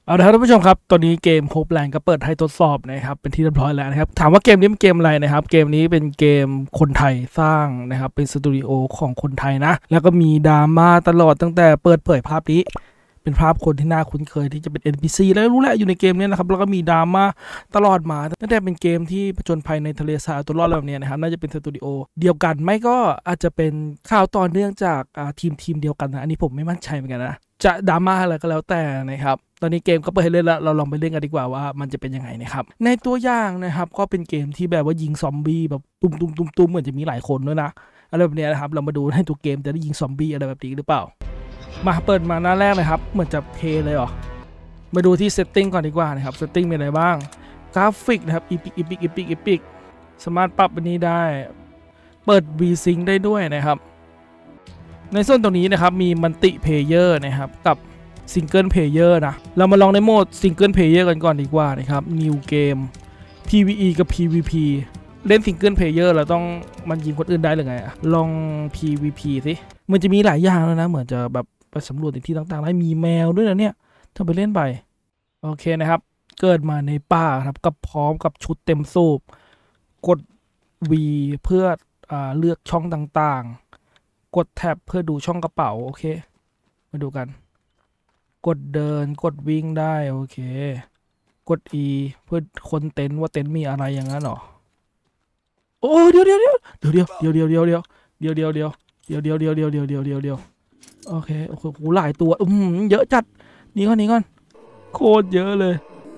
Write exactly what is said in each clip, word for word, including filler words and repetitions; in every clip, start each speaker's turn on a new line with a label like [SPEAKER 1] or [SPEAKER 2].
[SPEAKER 1] เอาละครับท่านผู้ชมครับตอนนี้เกมโฮปแลนด์ก็เปิดให้ทดสอบนะครับเป็นที่เรียบร้อยแล้วนะครับถามว่าเกมนี้เป็นเกมอะไรนะครับเกมนี้เป็นเกมคนไทยสร้างนะครับเป็นสตูดิโอของคนไทยนะแล้วก็มีดราม่าตลอดตั้งแต่เปิดเผยภาพนี้เป็นภาพคนที่น่าคุ้นเคยที่จะเป็น เอ็น พี ซี แล้วรู้แหละอยู่ในเกมนี้นะครับแล้วก็มีดราม่าตลอดมาตั้งแต่เป็นเกมที่ผจญภัยในทะเลทรายตัวรอดแบบนี้นะครับน่าจะเป็นสตูดิโอเดียวกันไม่ก็อาจจะเป็นข่าวต่อเนื่องจากทีมทีมเดียวกันนะอันนี้ผมไม่มั่นใจเหมือนกันนะจะดราม่าอะไรก็แล้วแต่นะครับตอนนี้เกมก็เปิดให้เล่นแล้วเราลองไปเล่นกันดีกว่าว่ามันจะเป็นยังไงนะครับในตัวอย่างนะครับก็เป็นเกมที่แบบว่ายิงซอมบี้แบบตุ้มตุ้มตุ้มตุ้มเหมือนจะมีหลายคนด้วยนะอะไรแบบนี้นะครับเรามาดูในตัวเกมจะได้ยิงซอมบี้อะไรแบบนี้หรือเปล่ามาเปิดมาหน้าแรกเลยครับเหมือนจะเพลย์เลยเหรอมาดูที่เซตติ้งก่อนดีกว่านะครับเซตติ้งมีอะไรบ้างกราฟิกนะครับอีพิกอีพิกอีพิกอีพิกสามารถปรับอันนี้ได้เปิด V-Sync ได้ด้วยนะครับในส่วนตรงนี้นะครับมีมัลติเพลเยอร์นะครับกับซิงเกิลเพลเยอร์นะเรามาลองในโหมดซิงเกิลเพลเยอร์กันก่อนดีกว่านะครับ New Game พี วี อี กับ พี วี พี เล่นซิงเกิลเพลเยอร์เราต้องมันยิงคนอื่นได้หรือไงอะลอง พี วี พี สิมันจะมีหลายอย่างแล้วนะเหมือนจะแบบไปสำรวจในที่ต่างๆแล้วมีแมวด้วยนะเนี่ยถ้าไปเล่นไปโอเคนะครับเกิดมาในป่าครับกับพร้อมกับชุดเต็มสูบกด V เพื่ออ่าเลือกช่องต่างๆกดแท็บเพื่อดูช่องกระเป๋าโอเคมาดูกันกดเดินกดวิ่งได้โอเคกด E เพื่อคนเต็นท์ว่าเต็นท์มีอะไรอย่างนั้นหรอโอ้เดี๋ยวเดี๋ยวเดี๋ยวเดี๋ยวเดี๋ยวเดี๋ยวเดี๋ยวเดี๋ยวเดี๋ยวเดี๋ยวเดี๋ยวเดี๋ยวเดี๋ยวเดี๋ยวเดี๋ยวเดี๋ยวเดี๋ยวเดี๋ยวเดี๋ยวโอเคโอ้โหหลายตัวอืมเยอะจัดนี่ก่อนนี่ก่อนโคตรเยอะเลย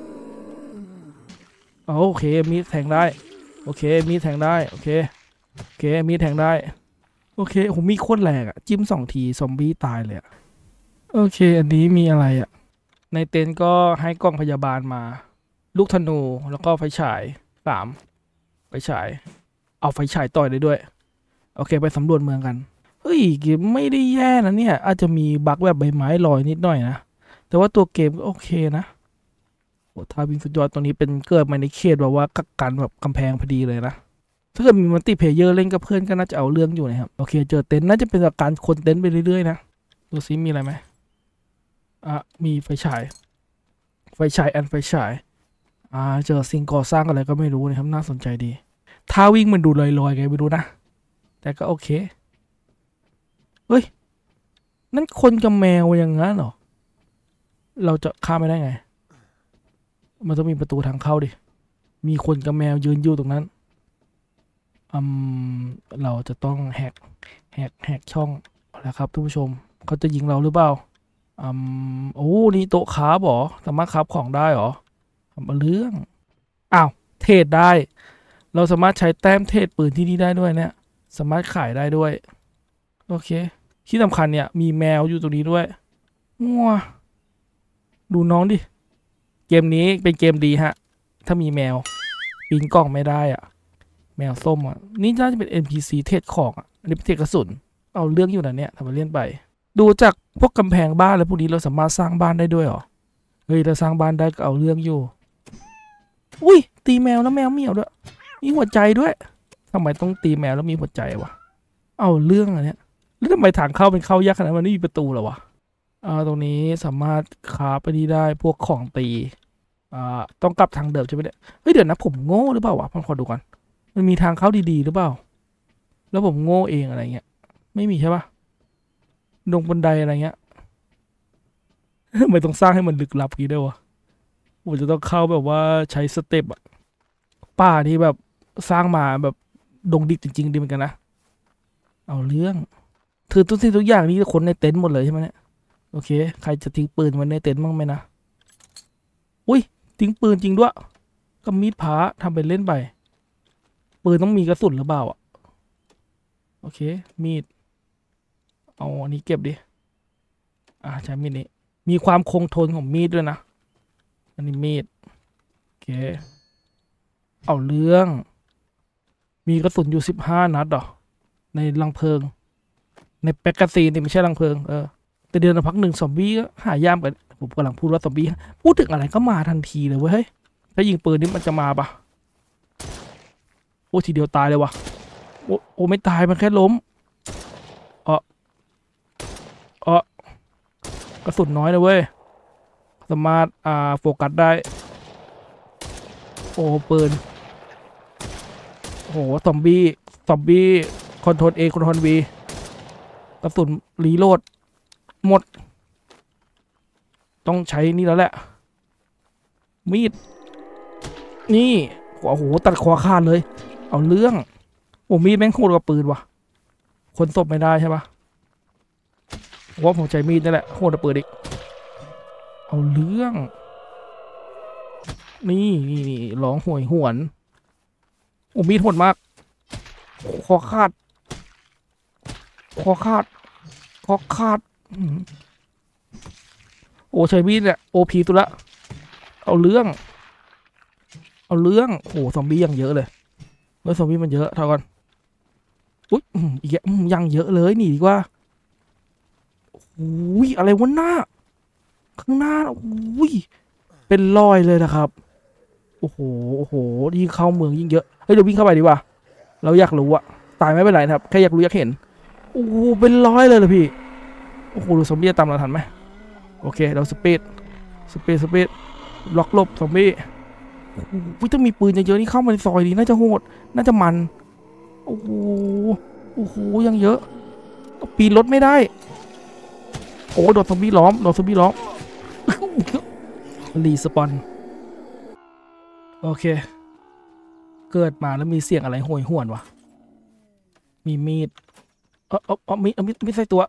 [SPEAKER 1] โอเคมีแทงได้โอเคมีแทงได้โอเคโอเคมีแทงได้โอเคผมมีโคตรแรงอ่ะจิ้มสองทีซอมบี้ตายเลยอะโอเคอันนี้มีอะไรอ่ะในเต็นท์ก็ให้กล้องพยาบาลมาลูกธนูแล้วก็ไฟฉายสามไฟฉายเอาไฟฉายต่อยได้ด้วยโอเคไปสำรวจเมืองกันเฮ้ยเกมไม่ได้แย่นะเนี่ยอาจจะมีบั๊กแบบใบไม้ลอยนิดหน่อยนะแต่ว่าตัวเกมก็โอเคนะโอ้ท่าวิ่งสุดยอดตรงนี้เป็นเกิดมาในเขตแบบว่ากักกันแบบกำแพงพอดีเลยนะถ้าเกิดมีมัลติเพลเยอร์เล่นกับเพื่อนก็น่าจะเอาเรื่องอยู่นะครับโอเคเจอเต็นท์น่าจะเป็นการคนเต็นท์ไปเรื่อยๆนะดูซิมีอะไรไหมอ่ะมีไฟฉายไฟฉายแอนไฟฉายอ่าเจอสิ่งก่อสร้างอะไรก็ไม่รู้นะครับน่าสนใจดีท่าวิ่งมันดูลอยๆไงไม่รู้นะแต่ก็โอเคเฮ้ยนั่นคนกับแมวอย่างนั้นเหรอเราจะข้ามไปได้ไงมันต้องมีประตูทางเข้าดิมีคนกับแมวยืนอยู่ตรงนั้นอืมเราจะต้องแหกแหกแหกช่องแล้วครับทุกผู้ชมเขาจะยิงเราหรือเปล่าอืมโอ้นี่โต๊ะคราฟเหรอสามารถคราฟของได้เหรอทำมาเรื่องอ้าวเทรดได้เราสามารถใช้แต้มเทรดปืนที่นี่ได้ด้วยเนี่ยสามารถขายได้ด้วยโอเคที่สำคัญเนี่ยมีแมวอยู่ตรงนี้ด้วยงัวดูน้องดิเกมนี้เป็นเกมดีฮะถ้ามีแมวปีนกล่องไม่ได้อะแมวส้มอ่ะนี่น่าจะเป็น เอ็น พี ซี เทรดของอ่ะอันนี้เป็นเทรดกระสุนเอาเรื่องอยู่นะเนี่ยทำไปเล่นไปดูจากพวกกำแพงบ้านแล้วพวกนี้เราสามารถสร้างบ้านได้ด้วยเหรอเฮ้ยถ้าสร้างบ้านได้ก็เอาเรื่องอยู่อุ้ยตีแมวแล้วแมวเมียวด้วยมีหัวใจด้วยทำไมต้องตีแมวแล้วมีหัวใจวะเอาเรื่องอันเนี้ยแล้วทำไมทางเข้าเป็นเข้ายากขนาดนั้นมันไม่มีประตูเหรอวะอ่าตรงนี้สามารถคราฟไปนี่ได้พวกของตีอ่าต้องกลับทางเดิมใช่ไหมเนี่ยเฮ้ยเดี๋ยวนะผมโง่หรือเปล่าวะผมขอดูก่อนมันมีทางเข้าดีๆหรือเปล่าแล้วผมโง่เองอะไรเงี้ยไม่มีใช่ปะลงบันไดอะไรเงี้ยทำไมต้องสร้างให้มันลึกลับกี้ด้วยวะผมจะต้องเข้าแบบว่าใช้สเต็ปอะป่านี่แบบสร้างมาแบบดงดิบจริงๆดีเหมือนกันนะเอาเรื่องถือทุกสิ่งทุกอย่างนี่คนในเต็นท์หมดเลยใช่ไหมเนี่ยโอเคใครจะทิ้งปืนไว้ในเต็นท์บ้างไหมนะอุ้ยทิ้งปืนจริงด้วยก็มีดพระทำไปเล่นไปปืนต้องมีกระสุนหรือเปล่าอ่ะโอเคมีดเอาอันนี้เก็บดิอ่าใช้มีดนี้มีความคงทนของมีดด้วยนะอันนี้มีดโอเคเอาเรื่องมีกระสุนอยู่สิบห้านัดหรอในรังเพลิงในแปกกาซีนนี่ไม่ใช่รังเพลิงเออแต่เดือนละพักหนึ่งซอมบี้ก็หายามกันผมกำลังพูดว่าซอมบี้พูดถึงอะไรก็มาทันทีเลยเว้ยเฮ้ยถ้ายิงปืนนี่มันจะมาปะโอ้ทีเดียวตายเลยวะโอ้โอ้ไม่ตายมันแค่ล้มเออเออกระสุนน้อยนะเว้ยสามารถอ่าโฟกัสได้โอ้ปืนโอ้โหซอมบี้ซอมบี้คอนโทรลเอคอนโทรลบีกระสุนรีโหลดหมดต้องใช้นี่แล้วแหละมีดนี่โอ้โหตัดคอขาดเลยเอาเรื่องโอ้มีดแม่งโคตรกับปืนว่ะคนศพไม่ได้ใช่ปะว่าผมใช้มีดนั่นแหละโคตรกับปืนอีกเอาเรื่องนี่นี่นี่ร้องห่วยหวนโอ้มีดโหดมากคอขาดคอขาดคอขาดโอ้ใช้มีดเนี่ยโอพีตัวละเอาเรื่องเอาเรื่องโอ้ซอมบี้ยังเยอะเลยเมื่อซอมบี้มันเยอะเท่ากันอุ๊ยอีกยังเยอะเลยหนีดีกว่าอุ้ยอะไรวะหน้าข้างหน้าอุ้ยเป็นรอยเลยนะครับโอ้โหโอ้โหยิ่งเข้าเมืองยิ่งเยอะเฮ้ยเดี๋ยววิ่งเข้าไปดีกว่าเราอยากรู้อะตายไม่เป็นไรนะครับแค่อยากรู้อยากเห็นโอ้โหเป็นร้อยเลยเหรอพี่โอ้โหดูซอมบี้ตามเราทันไหมโอเคเราสปีดสปีดสปีดล็อกลบซอมบี้วิถ้ามีปืนเยอะๆนี่เข้ามาในซอยดีน่าจะโหดน่าจะมันโอ้โหโอ้โหยังเยอะปีนรถไม่ได้โอ้โดนซอมบี้ล้อมโดนซอมบี้ล้อมรีสปอนโอเคเกิดมาแล้วมีเสียงอะไรโหยหวนวะมีมีดเออเออเออมีมีมีใส่ตัว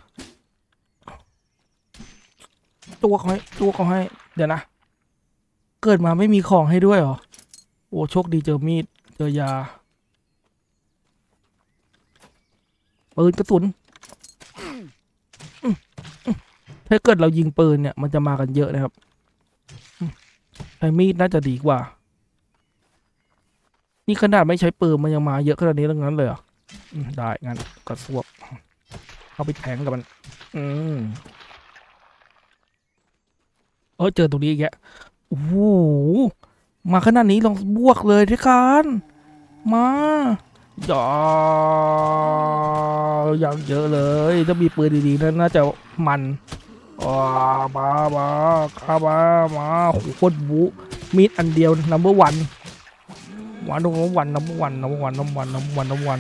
[SPEAKER 1] ตัวเขาให้ตัวเขาให้เดี๋ยวนะเกิดมาไม่มีของให้ด้วยเหรอโอ้โชคดีเจอมีดเจอยาปืนกระสุนถ้าเกิดเรายิงปืนเนี่ยมันจะมากันเยอะนะครับใช้มีดน่าจะดีกว่านี่ขนาดไม่ใช้ปืนมันยังมาเยอะขนาดนี้แล้วงั้นเลยเหรอได้งั้นก็สวบเอาไปแทงกับมันอืมเออเจอตรงนี้อีกแกโอ้โหมาขนาดนี้ลองบวกเลยที่การมาอย่าอย่างเยอะเลยถ้ามีปืนดีๆนั่นน่าจะมันว้ามามาข้ามามาโคตรบุมีดอันเดียวนัมเบอร์วันวันนัมเบอร์วันนัมเบอร์วันนัมเบอร์วันนัมเบอร์วันนัมเบอร์วันนัมเบอร์วัน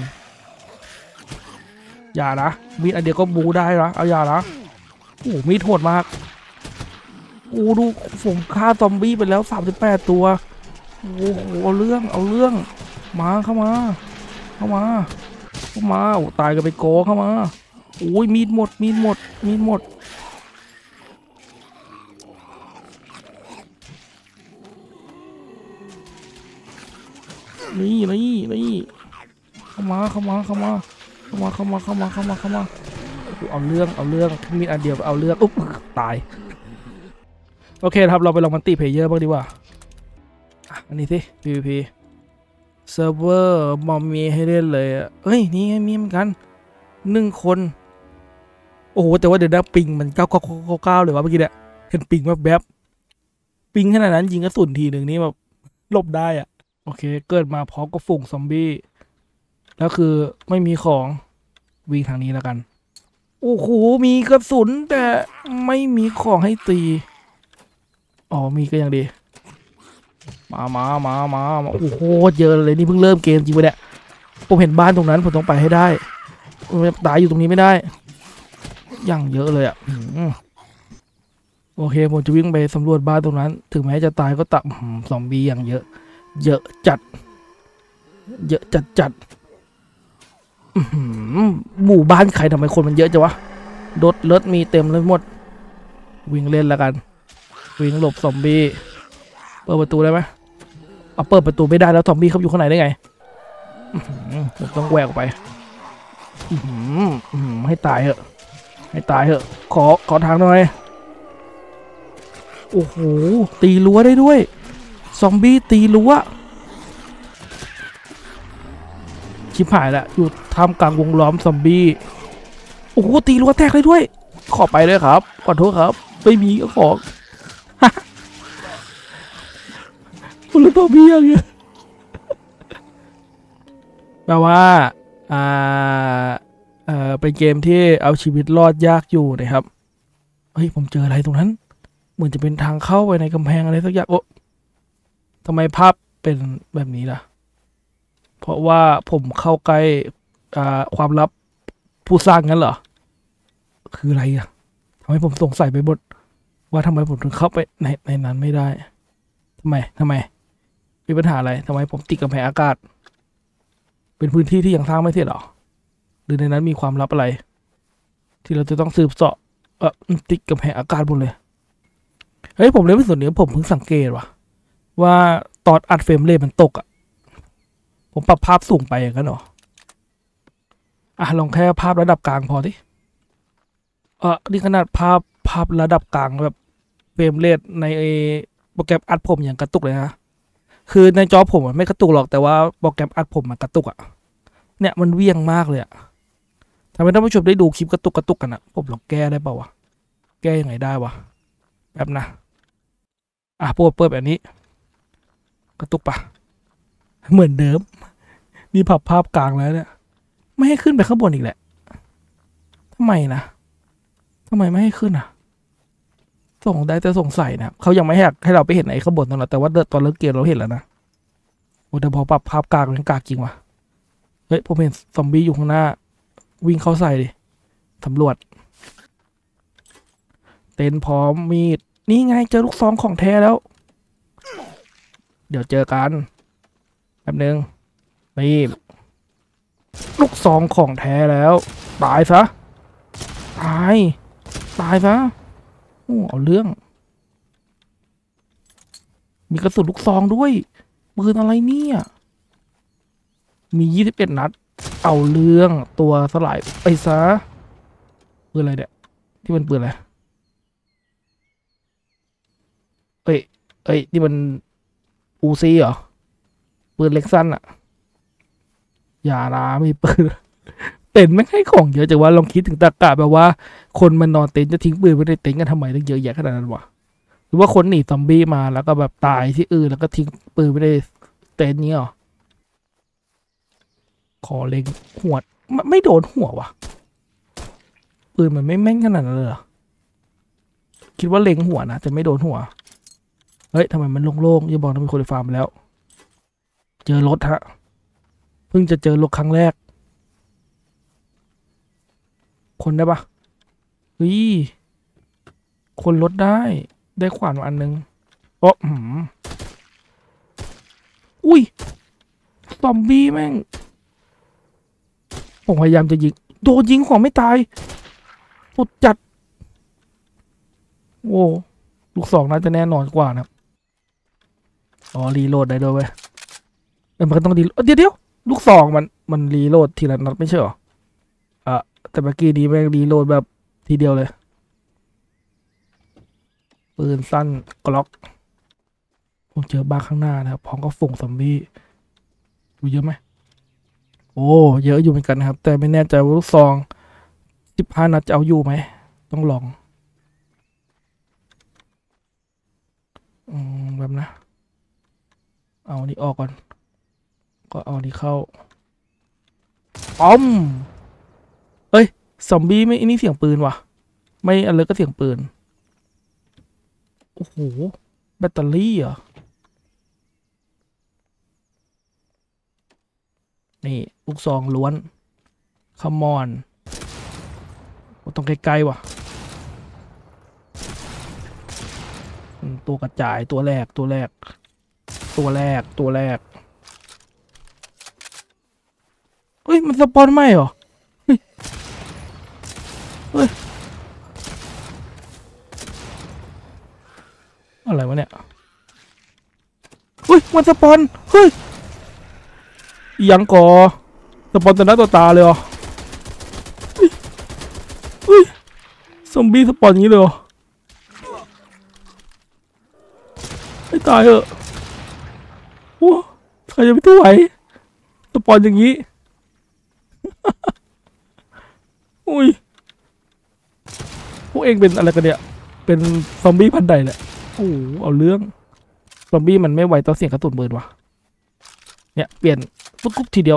[SPEAKER 1] อย่านะมีดอันเดียวก็บูได้นะเอาอย่านะโอ้มีดโหดมากโอ้ดูผมฆ่าซอมบี้ไปแล้วสามสิบแปดตัวโอ้โหเอาเรื่องเอาเรื่องมาเข้ามาเข้ามาเข้ามาโอ้ตายกันไปโกเข้ามาโอ้ยมีดหมดมีดหมดมีดหมดนี่นี่นี่เข้ามาเข้ามาเข้ามาเข้ามาเข้ามาเข้ามาเข้ามาเข้ามาเอาเรื่องเอาเรื่องมีดอันเดียวเอาเรื่องอุ๊บตายโอเคครับเราไปลองมันติเพลเยอร์บ้างดีกว่าอันนี้สิ พี วี พี เซิร์ฟเวอร์มอมมีให้เล่นเลยอ่ะเฮ้ยนี่ไงมีเหมือนกันหนึ่งคนโอ้โหแต่ว่าเดี๋ยวนะปิงมันเก้าเก้าเก้าเก้าเลยวะเมื่อกี้เนี่ยเห็นปิงแบบแบบปิงขนาดนั้นยิงกระสุนทีหนึ่งนี่แบบหลบได้อ่ะโอเคเกิดมาพร้อมกับฝูงซอมบี้แล้วคือไม่มีของวิ่งทางนี้แล้วกันโอ้โหมีกระสุนแต่ไม่มีของให้ตีอ๋อมีก็ยังดีมามามามาโอ้โหเยอะเลยนี่เพิ่งเริ่มเกมจริงปะเนี่ยผมเห็นบ้านตรงนั้นผมต้องไปให้ได้ตายอยู่ตรงนี้ไม่ได้ยังเยอะเลยอ่ะโอเคผมจะวิ่งไปสำรวจบ้านตรงนั้นถึงแม้จะตายก็ตับซอมบี้อย่างเยอะเยอะจัดเยอะจัดจัดหมู่บ้านใครทำไมคนมันเยอะจังวะรถรถมีเต็มเลยหมดวิ่งเล่นแล้วกันวิ่งหลบซอมบี้เปิดประตูได้ไหมเอาเปิดประตูไม่ได้แล้วซอมบี้เขาอยู่ข้างในได้ไงผมต้องแหวกออกไปให้ตายเหอะให้ตายเหอะขอขอทางหน่อยโอ้โหตีรั้วได้ด้วยซอมบี้ตีรั้วชิบหายละอยู่ท่ามกลางวงล้อมซอมบี้โอ้โหตีรั้วแตกเลยด้วยขอไปเลยครับขอโทษครับไม่มีก็ขอคุณรู้ตัวพี่ยังไงแปลว่าอ่าเอ่อเป็นเกมที่เอาชีวิตรอดยากอยู่นะครับเฮ้ยผมเจออะไรตรงนั้นเหมือนจะเป็นทางเข้าไปในกำแพงอะไรสักอย่างโอ้ทำไมภาพเป็นแบบนี้ล่ะเพราะว่าผมเข้าใกล้อ่าความลับผู้สร้างงั้นเหรอคืออะไรอ่ะทำให้ผมสงสัยไปหมดว่าทำไมผมถึงเข้าไปในในนั้นไม่ได้ทำไมทำไมมีปัญหาอะไรทำไมผมติดกำแพงอากาศเป็นพื้นที่ที่ยังสร้างไม่เสร็จหรอหรือในนั้นมีความลับอะไรที่เราจะต้องสืบเสาะเออติดกำแพงอากาศหมดเลยเฮ้ยผมเล่นไปส่วนนี้ผมเพิ่งสังเกตว่ะว่าตอนอัดเฟรมเรทมันตกอ่ะผมปรับภาพสูงไปอย่างนั้นเหรออ่ะลองแค่ภาพระดับกลางพอที่เออนี่ขนาดภาพภาพระดับกลางแบบเฟรมเรทในโปรแกรมอัดผมอย่างกระตุกเลยนะคือในจอผมมันไม่กระตุกหรอกแต่ว่าโปรแกรมอัดผมมันกระตุกอ่ะเนี่ยมันเวี่ยงมากเลยอ่ะทำให้ท่านผู้ชมได้ดูคลิปกระตุกกระตุกกันนะผมลองแก้ได้เปล่าวะแก้ยังไงได้วะแบบนะอ่ะเปิดเปิดแบบนี้กระตุกปะเหมือนเดิมนี่ผับภาพกลางแล้วเนี่ยไม่ให้ขึ้นไปข้างบนอีกแหละทำไมนะทำไมไม่ให้ขึ้นอ่ะส่งได้แต่สงสัยนะเขายังไม่ให้ให้เราไปเห็นไอ้ข้างบนตรงนั้นแต่ว่าตอนเลิกเกมเราเห็นแล้วนะโอ้แต่พอปรับภาพกลางเป็นกลางจริงว่ะเฮ้ยผมเห็นซอมบี้อยู่ข้างหน้าวิ่งเข้าใส่ดิสำรวจเต็นพร้อมมีดนี่ไงเจอลูกซองของแท้แล้วเดี๋ยวเจอกันแป๊บนึงนี่ลูกซองของแท้แล้วตายซะตายตายซะโอ้เอาเรื่องมีกระสุนลูกซองด้วยปืนอะไรเนี่ยมียี่สิบเอ็ดนัดเอาเรื่องตัวสลายไปซะปืนอะไรเนี่ยที่มันปืนอะไรเอ้ยเอ้ยนี่มันอูซีเหรอปืนเล็กสั้นอะอย่านะมีปืนเต็นท์ไม่ให้ของเยอะจังว่าลองคิดถึงตากาแบบว่าคนมันนอนเต็นท์จะทิ้งปืนไว้ในเต็นท์กันทำไมต้องเยอะแยะขนาดนั้นวะหรือว่าคนหนีซอมบี้มาแล้วก็แบบตายที่อื่นแล้วก็ทิ้งปืนไว้ในเต็นท์นี้เหรอขอเล็งหัวไม่ไม่โดนหัววะปืนมันไม่แม่นขนาดนั้นเลยเหรอคิดว่าเล็งหัวนะแต่ไม่โดนหัวเฮ้ยทำไมมันโล่งๆอย่าบอกนะมีคนในฟาร์มแล้วเจอรถฮะเพิ่งจะเจอรถครั้งแรกคนได้ปะเฮ้ยคนรถได้ได้ขวานมาอันนึงโอ้หืมอุ้ยซอมบี้แม่งผมพยายามจะยิงโดนยิงของไม่ตายสุดจัดโอ้ลูกสองน่าจะแน่นอนกว่านะอ๋อรีโหลดได้ด้วยเว้ยเออมันก็ต้องรีเดี๋ยวเดี๋ยวลูกสองมันมันรีโหลดทีละนัดไม่ใช่หรออ่ะแต่เมื่อกี้นี้แม่งรีโหลดแบบทีเดียวเลยปืนสั้นกล็อกผมเจอบ้าข้างหน้านะครับพร้อมกับฝูงซอมบี้ดูเยอะไหมโอ้เยอะอยู่เหมือนกันนะครับแต่ไม่แน่ใจว่าลูกซองสิบห้านัดจะเอาอยู่ไหมต้องลองอืมแบบนะเอานี่ออกก่อนก็เอานี่เข้าอ้อมเอ้ยซอมบี้ไม่อันนี้เสียงปืนว่ะไม่อันเลยก็เสียงปืนโอ้โหแบตเตอรี่เหรอนี่ลูกซองล้วนคัมมอนต้องใกล้ๆว่ะตัวกระจายตัวแรกตัวแรกตัวแรกตัวแรกเฮ้ยมันสปอนไม่เหรอเฮ้ยเฮ้ยอะไรวะเนี่ยเฮ้ยมันสปอนเฮ้ยยังก่อสปอนจะน่าตัวตาเลยเหรอเฮ้ยซอมบี้สปอนอย่างนี้เลยเหรอไม่ตายเหรอว้าใครจะไม่ตัวไหวสปอนอย่างนี้อุ้ยพวกเองเป็นอะไรกันเนี่ยเป็นซอมบี้พันธุ์ใดเนี่ยโอ้เอาเรื่องซอมบี้มันไม่ไหวต่อเสียงกระตุนปืนวะเนี่ยเปลี่ยนปุ๊บปุ๊บทีเดียว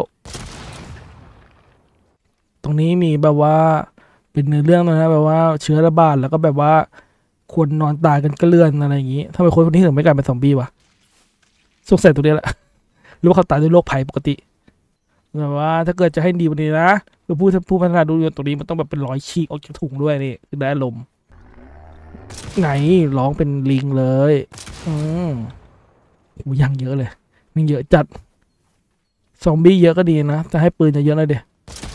[SPEAKER 1] ตรงนี้มีแบบว่าเป็นเนื้อเรื่องนะแบบว่าเชื้อระบาดแล้วก็แบบว่าคนนอนตายกันเกลื่อนอะไรอย่างงี้ทำไมคนพวกนี้ถึงไม่กลายเป็นซอมบี้วะสงสัยตัวนี้แหละหรือว่าเขาตายด้วยโรคภัยปกติแบบว่าถ้าเกิดจะให้ดีวันนี้นะคือผู้ผู้พัฒนาดูยนต์ตัวนี้มันต้องแบบเป็นรอยฉีกออกจากถุงด้วยนี่คือได้ลมไงร้องเป็นลิงเลยอืมโหยังเยอะเลยมันเยอะจัดซอมบี้เยอะก็ดีนะจะให้ปืนเยอะๆเลยเดี๋ย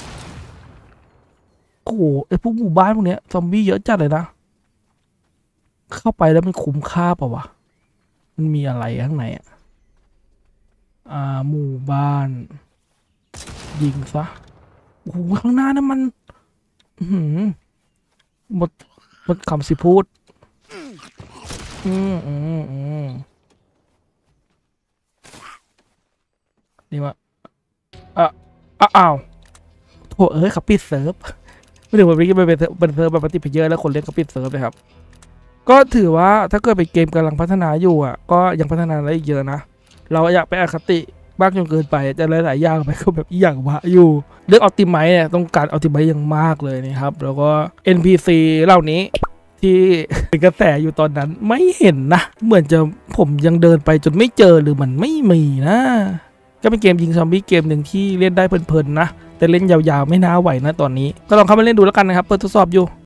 [SPEAKER 1] โอ้โหไอพวกหมู่บ้านพวกเนี้ยซอมบี้เยอะจัดเลยนะเข้าไปแล้วมันคุ้มค่าเปล่าวะมันมีอะไรข้างในอ่ะอ่าหมู่บ้านยิงซะโอ้โหข้างหน้านั้นมันอื้อหือหมดหมดคำสิพูดอืมอืมอืมนี่วะอ่ะอ่ะอ้าวโถเอ้ยขับปิดเซิร์ฟไม่ถึงวันนี้มันเป็นเป็นเซิร์ฟแบบปฏิเพเยอร์แล้วคนเล่นขับปิดเซิร์ฟเลยครับก็ถือว่าถ้าเกิดเป็นเกมกำลังพัฒนาอยู่อ่ะก็ยังพัฒนาได้อีกเยอะนะเราอยากไปอคติมากจนเกินไปจะหลายๆอย่างไปก็แบบอีอย่างวะอยู่เรื่องออ ติไมซ์เนี่ยต้องการออ ติไมซ์อย่างมากเลยนะครับแล้วก็ เอ็น พี ซี เหล่านี้ที่เป็นกระแสอยู่ตอนนั้นไม่เห็นนะเหมือนจะผมยังเดินไปจนไม่เจอหรือมันไม่มีนะก็เป็นเกมยิงซอมบี้เกมหนึ่งที่เล่นได้เพลินๆนะแต่เล่นยาวๆไม่น่าไหวนะตอนนี้ก็ลองเข้ามาเล่นดูแล้วกันนะครับเปิดทดสอบอยู่